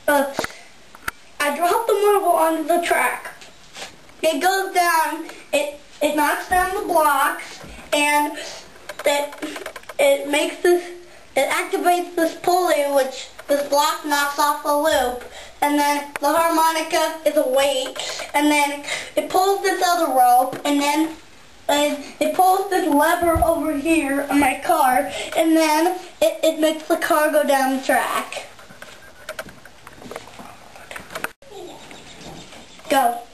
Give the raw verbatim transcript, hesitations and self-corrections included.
uh, I drop the marble onto the track. It goes down, it, it knocks down the blocks, and it, it makes this, it activates this pulley, which this block knocks off the loop, and then the harmonica is a weight, and then it pulls this other rope, and then and it pulls this lever over here on my car, and then it, it makes the car go down the track. Go.